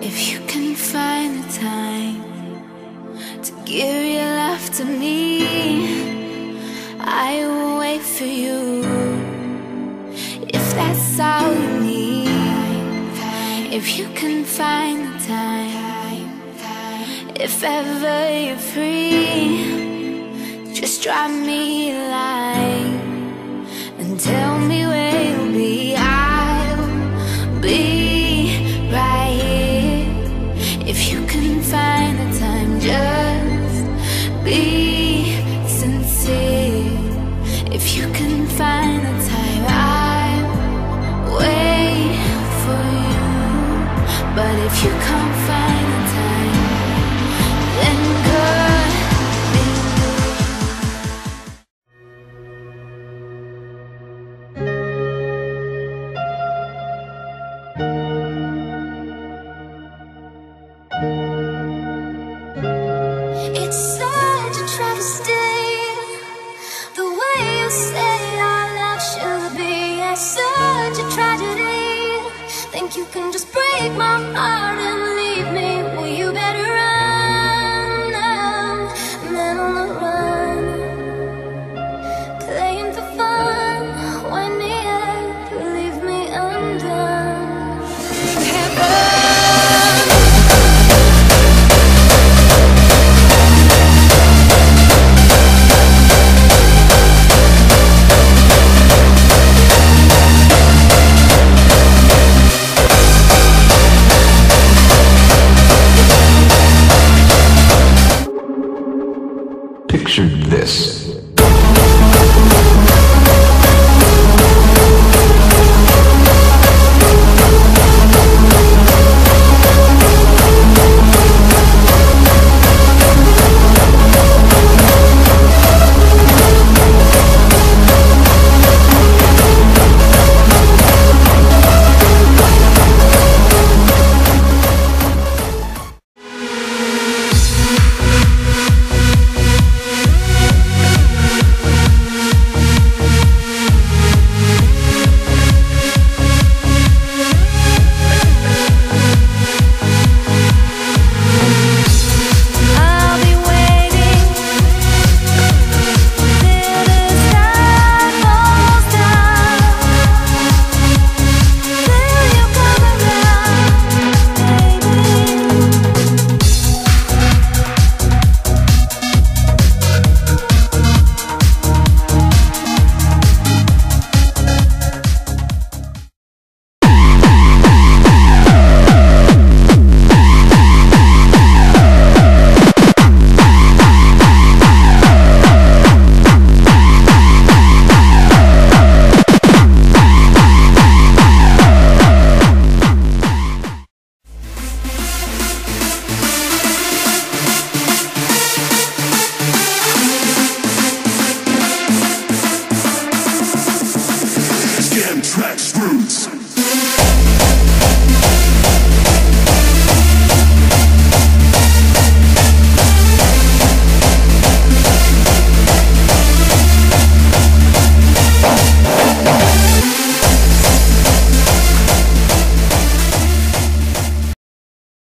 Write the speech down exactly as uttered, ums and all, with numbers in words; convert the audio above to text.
If you can find the time to give your love to me, I will wait for you. If that's all you need, if you can find the time, if ever you're free, just drop me a line and tell me where you'll be. I'll be right here. If you can find the time, just be sincere. If you can find the time, I'll wait for you. But if you can't find the time, then good be It's such a travesty, the way you say our love should be. It's such a tragedy. Think you can just break my heart and leave me? Well, you better